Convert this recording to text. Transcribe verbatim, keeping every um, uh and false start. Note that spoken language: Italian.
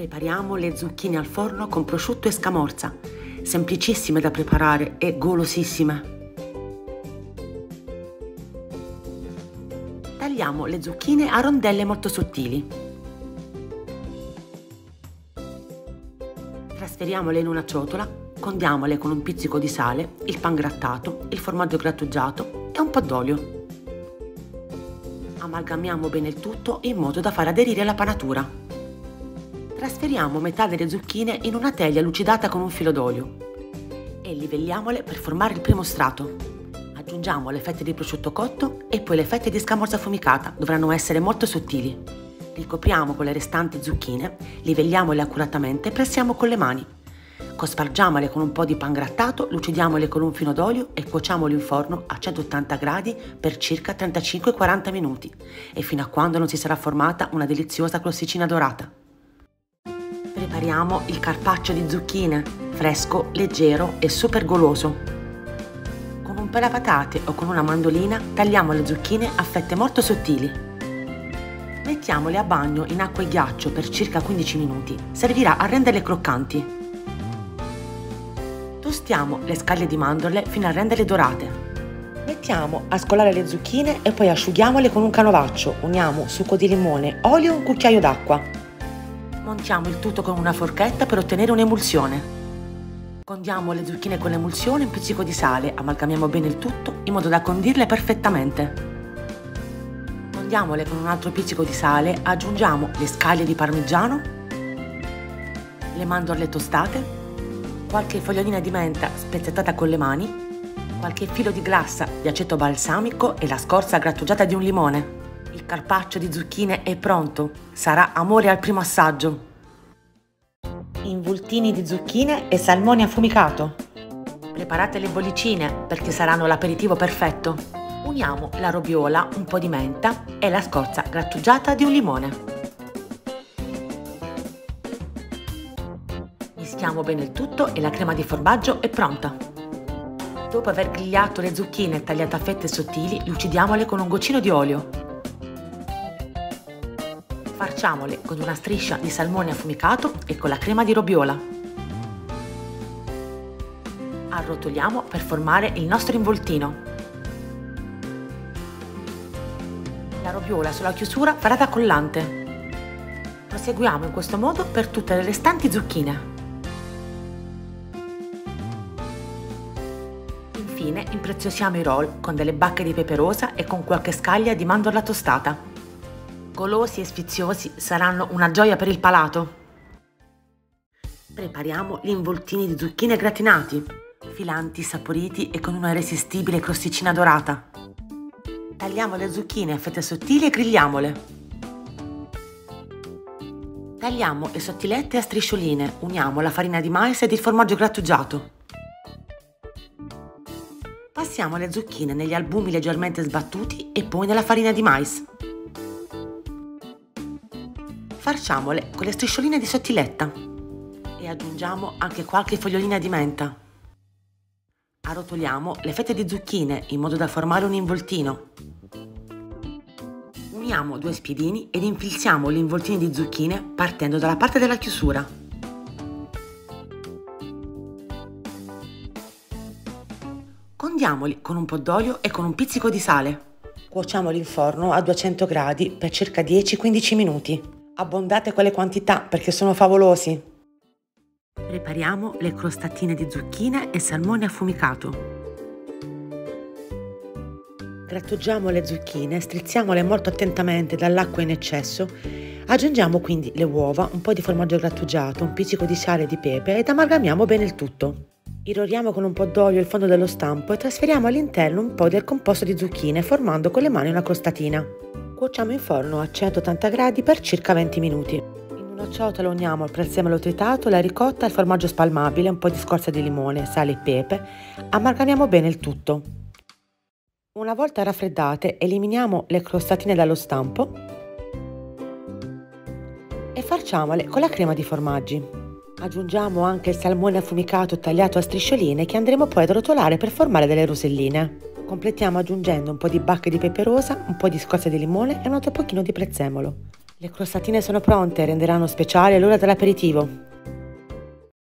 Prepariamo le zucchine al forno con prosciutto e scamorza, semplicissime da preparare e golosissime. Tagliamo le zucchine a rondelle molto sottili. Trasferiamole in una ciotola, condiamole con un pizzico di sale, il pan grattato, il formaggio grattugiato e un po' d'olio. Amalgamiamo bene il tutto in modo da far aderire la panatura. Trasferiamo metà delle zucchine in una teglia lucidata con un filo d'olio e livelliamole per formare il primo strato. Aggiungiamo le fette di prosciutto cotto e poi le fette di scamorza affumicata, dovranno essere molto sottili. Ricopriamo con le restanti zucchine, livelliamole accuratamente e pressiamo con le mani. Cospargiamole con un po' di pan grattato, lucidiamole con un filo d'olio e cuociamole in forno a centottanta gradi per circa trentacinque quaranta minuti e fino a quando non si sarà formata una deliziosa crosticina dorata. Prepariamo il carpaccio di zucchine, fresco, leggero e super goloso. Con un pelapatate o con una mandolina tagliamo le zucchine a fette molto sottili. Mettiamole a bagno in acqua e ghiaccio per circa quindici minuti, servirà a renderle croccanti. Tostiamo le scaglie di mandorle fino a renderle dorate. Mettiamo a scolare le zucchine e poi asciughiamole con un canovaccio, uniamo succo di limone, olio e un cucchiaio d'acqua. Montiamo il tutto con una forchetta per ottenere un'emulsione. Condiamo le zucchine con l'emulsione e un pizzico di sale, amalgamiamo bene il tutto in modo da condirle perfettamente. Condiamole con un altro pizzico di sale, aggiungiamo le scaglie di parmigiano, le mandorle tostate, qualche fogliolina di menta spezzettata con le mani, qualche filo di glassa di aceto balsamico e la scorza grattugiata di un limone. Il carpaccio di zucchine è pronto, sarà amore al primo assaggio. Involtini di zucchine e salmone affumicato. Preparate le bollicine perché saranno l'aperitivo perfetto. Uniamo la robiola, un po' di menta e la scorza grattugiata di un limone. Mischiamo bene il tutto e la crema di formaggio è pronta. Dopo aver grigliato le zucchine tagliate a fette sottili, lucidiamole con un goccino di olio. Farciamole con una striscia di salmone affumicato e con la crema di robiola. Arrotoliamo per formare il nostro involtino. La robiola sulla chiusura farà da collante. Proseguiamo in questo modo per tutte le restanti zucchine. Infine impreziosiamo i roll con delle bacche di pepe rosa e con qualche scaglia di mandorla tostata. Golosi e sfiziosi, saranno una gioia per il palato. Prepariamo gli involtini di zucchine gratinati, filanti, saporiti e con una irresistibile crosticina dorata. Tagliamo le zucchine a fette sottili e grigliamole. Tagliamo le sottilette a striscioline, uniamo la farina di mais ed il formaggio grattugiato. Passiamo le zucchine negli albumi leggermente sbattuti e poi nella farina di mais. Farciamole con le striscioline di sottiletta e aggiungiamo anche qualche fogliolina di menta. Arrotoliamo le fette di zucchine in modo da formare un involtino. Uniamo due spiedini ed infilziamo gli involtini di zucchine partendo dalla parte della chiusura. Condiamoli con un po' d'olio e con un pizzico di sale. Cuociamoli in forno a duecento gradi per circa dieci quindici minuti. Abbondate con le quantità perché sono favolosi. Prepariamo le crostatine di zucchine e salmone affumicato. Grattugiamo le zucchine, strizziamole molto attentamente dall'acqua in eccesso. Aggiungiamo quindi le uova, un po' di formaggio grattugiato, un pizzico di sale e di pepe ed amalgamiamo bene il tutto. Irroriamo con un po' d'olio il fondo dello stampo e trasferiamo all'interno un po' del composto di zucchine formando con le mani una crostatina. Cuociamo in forno a centottanta gradi per circa venti minuti. In una ciotola uniamo il prezzemolo tritato, la ricotta, il formaggio spalmabile, un po' di scorza di limone, sale e pepe. Amalgamiamo bene il tutto. Una volta raffreddate eliminiamo le crostatine dallo stampo e farciamole con la crema di formaggi. Aggiungiamo anche il salmone affumicato tagliato a striscioline che andremo poi ad rotolare per formare delle roselline. Completiamo aggiungendo un po' di bacche di pepe rosa, un po' di scorza di limone e un altro pochino di prezzemolo. Le crostatine sono pronte, renderanno speciale l'ora dell'aperitivo.